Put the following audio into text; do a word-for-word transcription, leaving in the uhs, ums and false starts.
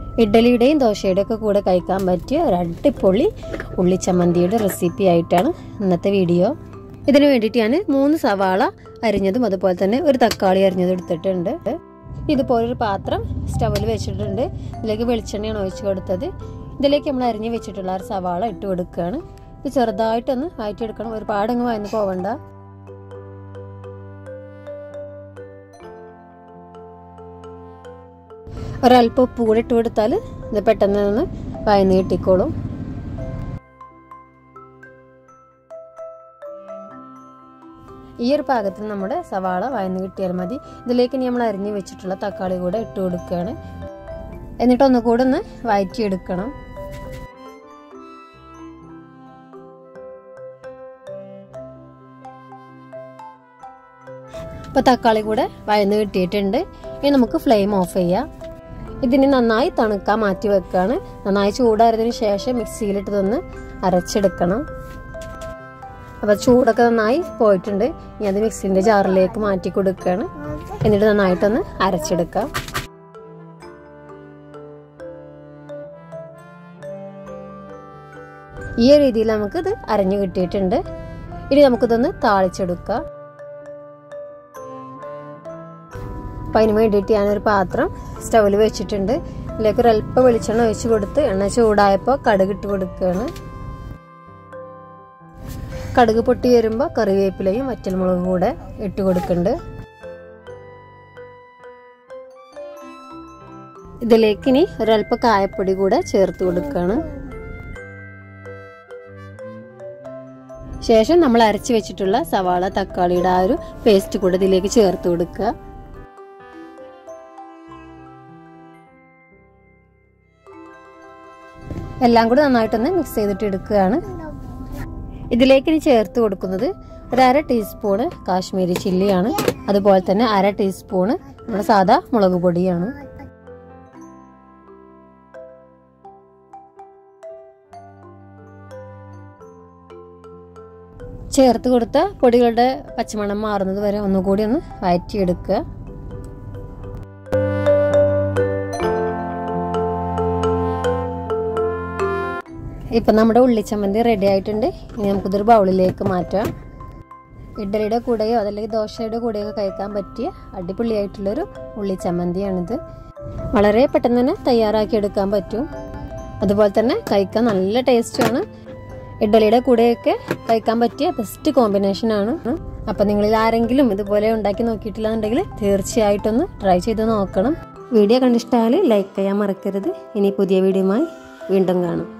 ഇഡ്ഡലിയുടെയും ദോശയുടെയും ഒക്കെ കൂടെ കഴിക്കാൻ പറ്റിയ ഒരു അടിപൊളി ഉള്ളിച്ചമ്മന്തിയുടെ റെസിപ്പി ആയിട്ടാണ് ഇന്നത്തെ വീഡിയോ. ഇതിനു വേണ്ടിയിട്ട് ഞാൻ മൂന്ന് സവാള അരിഞ്ഞതും അതുപോലെ തന്നെ ഒരു തക്കാളി അരിഞ്ഞതും എടുത്തിട്ടുണ്ട്. ഇതുപോലൊരു പാത്രം സ്റ്റവിൽ വെച്ചിട്ടുണ്ട്. ഇതിലേക്ക് വെളിച്ചെണ്ണയാണ് ഒഴിച്ച് കൊടുത്തത്. ഇതിലേക്ക് നമ്മൾ അരിഞ്ഞ് വെച്ചിട്ടുള്ള ഒരു സവാള ഇട്ട് കൊടുക്കുകയാണ്. ഇത് ചെറുതായിട്ടൊന്ന് വഴറ്റിയെടുക്കണം, ഒരുപാടങ്ങ് വഴന്ന് പോവണ്ട. ഒരല്പം ഉപ്പ് കൂടി ഇട്ട് കൊടുത്താൽ ഇത് പെട്ടെന്ന് ഒന്ന് വഴന്ന് കിട്ടിക്കോളും. ഈ ഒരു പാകത്തിന് നമ്മുടെ സവാള വഴന്ന് കിട്ടിയാൽ മതി. ഇതിലേക്ക് ഇനി നമ്മൾ അരിഞ്ഞ് വെച്ചിട്ടുള്ള തക്കാളി കൂടെ ഇട്ട് കൊടുക്കുകയാണ്. എന്നിട്ട് ഒന്നുകൂടെ ഒന്ന് വഴറ്റിയെടുക്കണം. ഇപ്പോൾ തക്കാളി കൂടെ വഴന്ന് കിട്ടിയിട്ടുണ്ട്. ഇനി നമുക്ക് ഫ്ലെയിം ഓഫ് ചെയ്യാം. ഇതിന് നന്നായി തണുക്കാൻ മാറ്റി വെക്കുകയാണ്. നന്നായി ചൂടാറിയതിന് ശേഷം മിക്സിയിലിട്ടതൊന്ന് അരച്ചെടുക്കണം. അപ്പോൾ ചൂടൊക്കെ നന്നായി പോയിട്ടുണ്ട്. ഇനി അത് മിക്സിൻ്റെ ജാറിലേക്ക് മാറ്റി കൊടുക്കുകയാണ്. എന്നിട്ട് നന്നായിട്ടൊന്ന് അരച്ചെടുക്കാം. ഈ രീതിയിൽ നമുക്കിത് അരഞ്ഞു കിട്ടിയിട്ടുണ്ട്. ഇനി നമുക്കിതൊന്ന് താളിച്ചെടുക്കാം. അപ്പം അതിന് വേണ്ടിയിട്ട് ഞാനൊരു പാത്രം സ്റ്റവിൽ വെച്ചിട്ടുണ്ട്. ഇതിലേക്ക് ഒരല്പം വെളിച്ചെണ്ണ ഒഴിച്ച് കൊടുത്ത് എണ്ണ ചൂടായപ്പോൾ കടുക് ഇട്ട് കൊടുക്കുകയാണ്. കടുക് പൊട്ടി വരുമ്പോൾ കറിവേപ്പിലയും വറ്റൽമുളകും കൂടെ ഇട്ട് കൊടുക്കുന്നുണ്ട്. ഇതിലേക്ക് ഇനി ഒരല്പം കായപ്പൊടി കൂടെ ചേർത്ത് കൊടുക്കുകയാണ്. ശേഷം നമ്മൾ അരച്ച് വെച്ചിട്ടുള്ള സവാള തക്കാളിയുടെ ആ ഒരു പേസ്റ്റ് കൂടെ ഇതിലേക്ക് ചേർത്ത് കൊടുക്കുക. എല്ലാം കൂടി നന്നായിട്ടൊന്ന് മിക്സ് ചെയ്തിട്ട് എടുക്കുകയാണ്. ഇതിലേക്ക് ഇനി ചേർത്ത് കൊടുക്കുന്നത് ഒരു അര ടീസ്പൂണ് കാശ്മീരി ചില്ലിയാണ്. അതുപോലെ തന്നെ അര ടീസ്പൂണ് നമ്മുടെ സാധാ മുളക് പൊടിയാണ്. ചേർത്ത് കൊടുത്ത പൊടികളുടെ പച്ചമണം മാറുന്നത് വരെ ഒന്നുകൂടി ഒന്ന് വഴറ്റിയെടുക്കുക. ഇപ്പം നമ്മുടെ ഉള്ളിച്ചമ്മന്തി റെഡി ആയിട്ടുണ്ട്. ഇനി നമുക്കിതൊരു ബൗളിലേക്ക് മാറ്റാം. ഇഡ്ഡലിയുടെ കൂടെയോ അതല്ലെങ്കിൽ ദോശയുടെ കൂടെയോ കഴിക്കാൻ പറ്റിയ അടിപൊളിയായിട്ടുള്ളൊരു ഉള്ളിച്ചമ്മന്തിയാണിത്. വളരെ പെട്ടെന്ന് തന്നെ തയ്യാറാക്കി എടുക്കാൻ പറ്റും. അതുപോലെ തന്നെ കഴിക്കാൻ നല്ല ടേസ്റ്റാണ്. ഇഡ്ഡലിയുടെ കൂടെയൊക്കെ കഴിക്കാൻ പറ്റിയ ബെസ്റ്റ് കോമ്പിനേഷനാണ്. അപ്പം നിങ്ങളിൽ ആരെങ്കിലും ഇതുപോലെ ഉണ്ടാക്കി നോക്കിയിട്ടില്ല എന്നുണ്ടെങ്കിൽ തീർച്ചയായിട്ടൊന്ന് ട്രൈ ചെയ്ത് നോക്കണം. വീഡിയോ കണ്ടിഷ്ടമായാൽ ലൈക്ക് ചെയ്യാൻ മറക്കരുത്. ഇനി പുതിയ വീഡിയോയുമായി വീണ്ടും കാണാം.